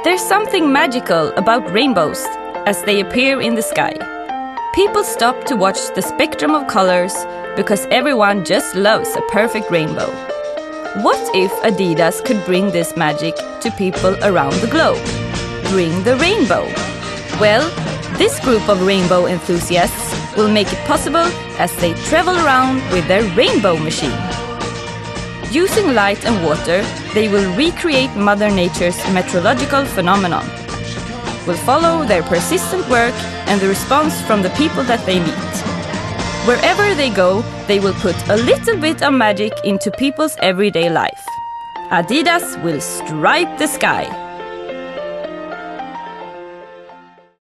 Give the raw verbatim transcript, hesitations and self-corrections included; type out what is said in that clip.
There's something magical about rainbows as they appear in the sky. People stop to watch the spectrum of colors because everyone just loves a perfect rainbow. What if Adidas could bring this magic to people around the globe? Bring the rainbow. Well, this group of rainbow enthusiasts will make it possible as they travel around with their rainbow machine. Using light and water, they will recreate Mother Nature's meteorological phenomenon. We'll follow their persistent work and the response from the people that they meet. Wherever they go, they will put a little bit of magic into people's everyday life. Adidas will stripe the sky.